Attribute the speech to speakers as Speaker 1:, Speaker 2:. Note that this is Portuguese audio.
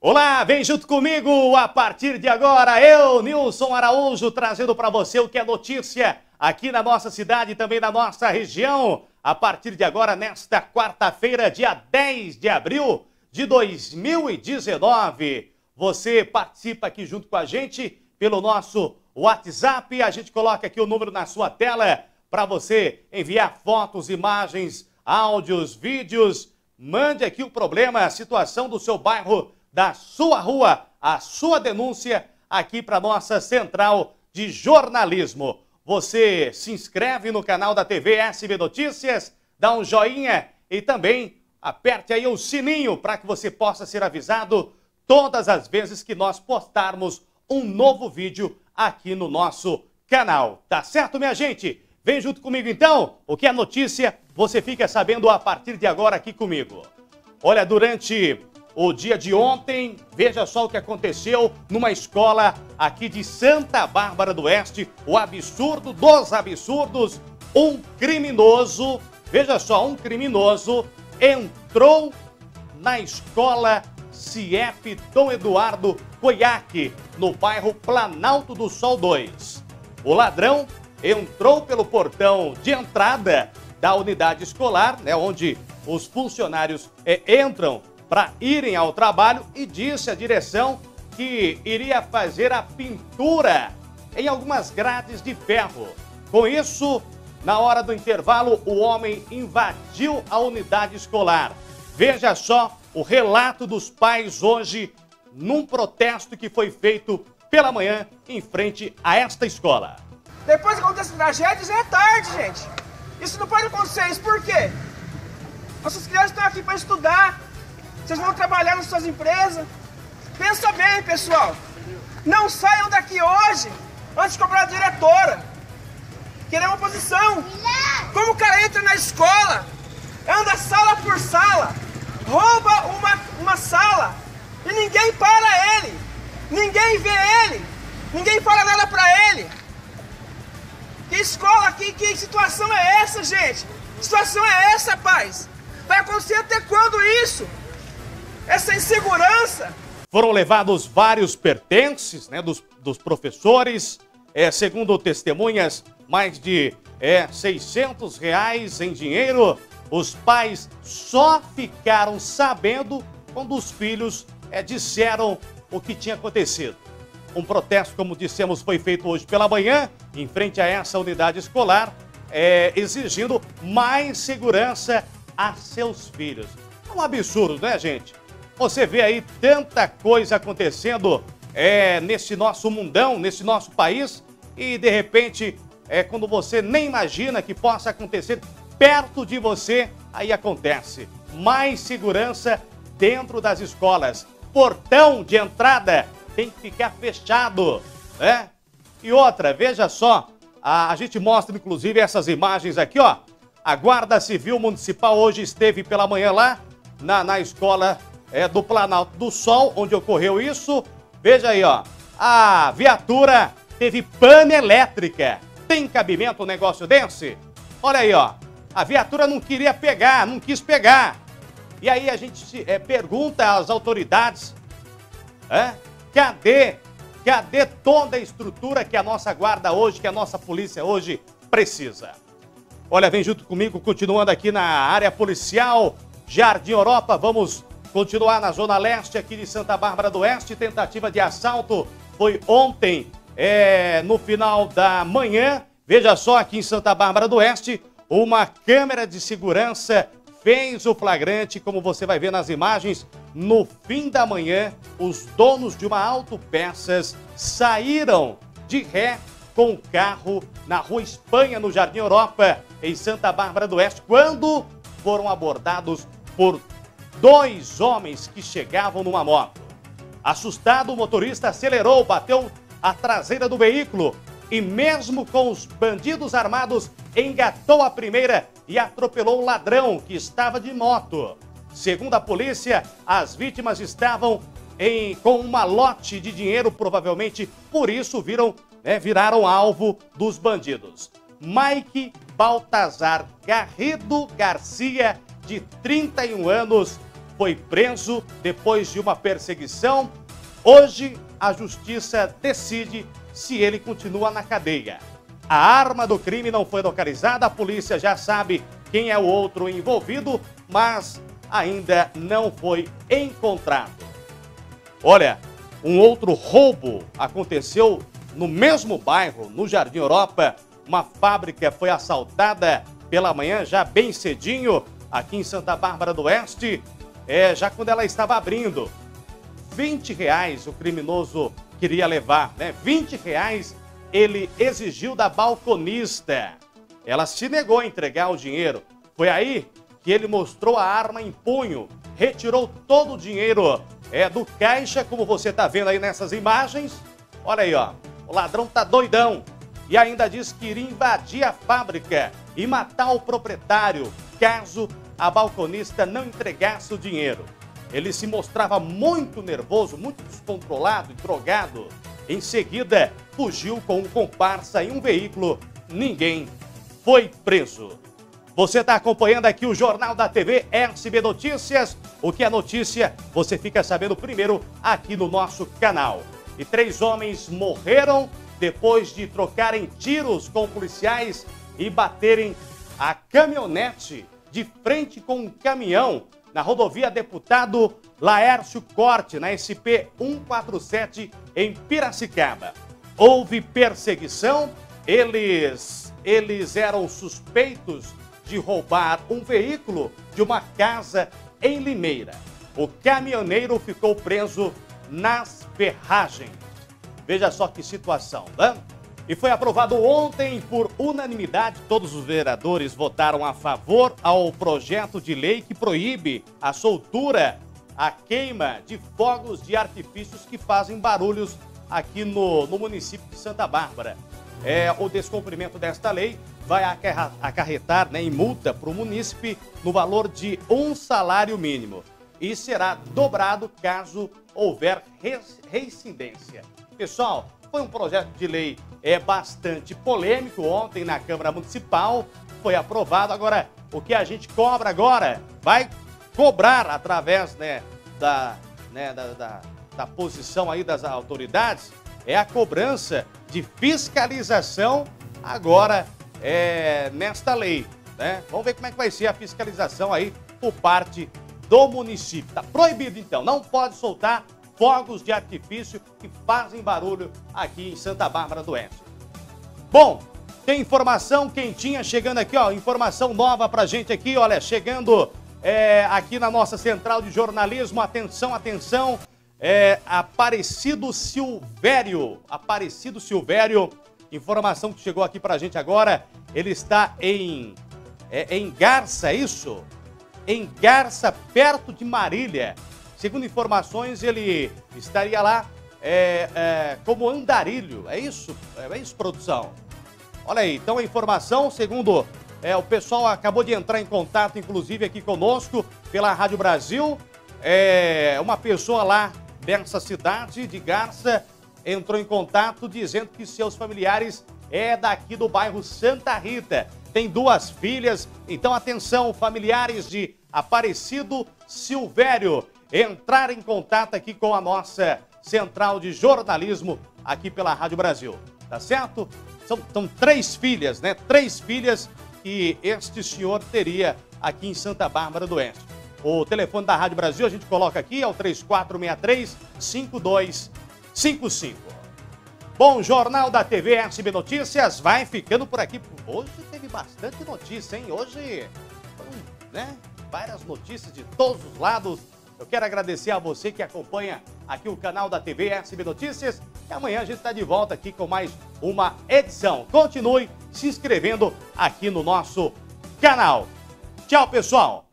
Speaker 1: Olá, vem junto comigo a partir de agora, eu, Nilson Araújo, trazendo para você o que é notícia aqui na nossa cidade e também na nossa região. A partir de agora, nesta quarta-feira, dia 10 de abril de 2019. Você participa aqui junto com a gente pelo nosso WhatsApp. A gente coloca aqui o número na sua tela para você enviar fotos, imagens, áudios, vídeos. Mande aqui o problema, a situação do seu bairro, da sua rua, a sua denúncia aqui para nossa central de jornalismo. Você se inscreve no canal da TV SB Notícias, dá um joinha e também aperte aí o sininho para que você possa ser avisado todas as vezes que nós postarmos um novo vídeo aqui no nosso canal. Tá certo, minha gente? Vem junto comigo então, o que é notícia você fica sabendo a partir de agora aqui comigo. Olha, durante o dia de ontem, veja só o que aconteceu numa escola aqui de Santa Bárbara do Oeste, o absurdo dos absurdos. Um criminoso, veja só, um criminoso entrou na escola CIEP Dom Eduardo Coiaque, no bairro Planalto do Sol 2. O ladrão entrou pelo portão de entrada da unidade escolar, né, onde os funcionários entram para irem ao trabalho, e disse à direção que iria fazer a pintura em algumas grades de ferro. Com isso, na hora do intervalo, o homem invadiu a unidade escolar. Veja só o relato dos pais hoje num protesto que foi feito pela manhã em frente a esta escola.
Speaker 2: Depois que acontece tragédia, já é tarde, gente. Isso não pode acontecer. Isso por quê? Nossas crianças estão aqui para estudar. Vocês vão trabalhar nas suas empresas. Pensa bem, pessoal. Não saiam daqui hoje antes de cobrar a diretora. Queremos uma posição. Como o cara entra na escola, anda sala por sala, rouba uma sala e ninguém para ele. Ninguém vê ele. Ninguém fala nada para ele. Que escola aqui, que situação é essa, gente? Que situação é essa, pais? Vai acontecer até quando isso? Essa insegurança?
Speaker 1: Foram levados vários pertences, né, dos professores, segundo testemunhas, mais de R$600 em dinheiro. Os pais só ficaram sabendo quando os filhos disseram o que tinha acontecido. Um protesto, como dissemos, foi feito hoje pela manhã, em frente a essa unidade escolar, exigindo mais segurança a seus filhos. É um absurdo, né, gente? Você vê aí tanta coisa acontecendo nesse nosso mundão, nesse nosso país, e de repente, quando você nem imagina que possa acontecer perto de você, aí acontece. Mais segurança dentro das escolas. Portão de entrada tem que ficar fechado, né? E outra, veja só, a gente mostra inclusive essas imagens aqui, ó. A Guarda Civil Municipal hoje esteve pela manhã lá na escola do Planalto do Sol, onde ocorreu isso. Veja aí, ó, a viatura teve pane elétrica. Tem cabimento um negócio desse? Olha aí, ó, a viatura não queria pegar, não quis pegar. E aí a gente pergunta às autoridades, cadê toda a estrutura que a nossa guarda hoje, que a nossa polícia hoje precisa? Olha, vem junto comigo, continuando aqui na área policial, Jardim Europa. Vamos continuar na Zona Leste aqui de Santa Bárbara do Oeste. Tentativa de assalto foi ontem, no final da manhã. Veja só, aqui em Santa Bárbara do Oeste, uma câmera de segurança fez o flagrante, como você vai ver nas imagens. No fim da manhã, os donos de uma autopeças saíram de ré com o carro na Rua Espanha, no Jardim Europa, em Santa Bárbara do Oeste, quando foram abordados por dois homens que chegavam numa moto. Assustado, o motorista acelerou, bateu a traseira do veículo e, mesmo com os bandidos armados, engatou a primeira e atropelou o ladrão que estava de moto. Segundo a polícia, as vítimas estavam com um malote de dinheiro, provavelmente por isso viraram alvo dos bandidos. Mike Baltazar Garrido Garcia, de 31 anos, foi preso depois de uma perseguição. Hoje, a justiça decide se ele continua na cadeia. A arma do crime não foi localizada, a polícia já sabe quem é o outro envolvido, mas ainda não foi encontrado. Olha, um outro roubo aconteceu no mesmo bairro, no Jardim Europa. Uma fábrica foi assaltada pela manhã, já bem cedinho, aqui em Santa Bárbara do Oeste, já quando ela estava abrindo. R$20 o criminoso queria levar, né? R$20 ele exigiu da balconista. Ela se negou a entregar o dinheiro. Foi aí que ele mostrou a arma em punho, retirou todo o dinheiro do caixa, como você está vendo aí nessas imagens. Olha aí, ó, o ladrão tá doidão e ainda diz que iria invadir a fábrica e matar o proprietário, caso a balconista não entregasse o dinheiro. Ele se mostrava muito nervoso, muito descontrolado e drogado. Em seguida, fugiu com um comparsa em um veículo. Ninguém foi preso. Você está acompanhando aqui o Jornal da TV SB Notícias. O que é notícia, você fica sabendo primeiro aqui no nosso canal. E 3 homens morreram depois de trocarem tiros com policiais e baterem a caminhonete de frente com um caminhão na rodovia Deputado Laércio Corte, na SP 147, em Piracicaba. Houve perseguição, eles eram suspeitos de roubar um veículo de uma casa em Limeira. O caminhoneiro ficou preso nas ferragens. Veja só que situação, né? E foi aprovado ontem por unanimidade. Todos os vereadores votaram a favor ao projeto de lei que proíbe a soltura, a queima de fogos de artifícios que fazem barulhos aqui no município de Santa Bárbara. O descumprimento desta lei vai acarretar, né, em multa para o munícipe no valor de um salário mínimo e será dobrado caso houver reincidência. Pessoal, foi um projeto de lei bastante polêmico ontem na Câmara Municipal, foi aprovado. Agora, o que a gente cobra agora, vai cobrar através, né, da posição aí das autoridades, é a cobrança de fiscalização agora nesta lei, né? Vamos ver como é que vai ser a fiscalização aí por parte do município. Tá proibido então, não pode soltar fogos de artifício que fazem barulho aqui em Santa Bárbara do Oeste. Bom, tem informação quentinha chegando aqui, ó, informação nova pra gente aqui, olha, chegando aqui na nossa central de jornalismo. Atenção, atenção, Aparecido Silvério, informação que chegou aqui pra gente agora, ele está em Garça, é isso? Em Garça, perto de Marília. Segundo informações, ele estaria lá como andarilho. É isso? É isso, produção? Olha aí, então a informação, segundo o pessoal acabou de entrar em contato, inclusive aqui conosco, pela Rádio Brasil. Uma pessoa lá dessa cidade de Garça entrou em contato dizendo que seus familiares daqui do bairro Santa Rita. Tem 2 filhas, então atenção, familiares de Aparecido Silvério, entrar em contato aqui com a nossa central de jornalismo aqui pela Rádio Brasil, tá certo? São 3 filhas, né? 3 filhas que este senhor teria aqui em Santa Bárbara do Oeste. O telefone da Rádio Brasil a gente coloca aqui, é o 3463-5255. Bom, Jornal da TV SB Notícias vai ficando por aqui. Hoje teve bastante notícia, hein? Hoje, né? Várias notícias de todos os lados. Eu quero agradecer a você que acompanha aqui o canal da TV SB Notícias. E amanhã a gente está de volta aqui com mais uma edição. Continue se inscrevendo aqui no nosso canal. Tchau, pessoal!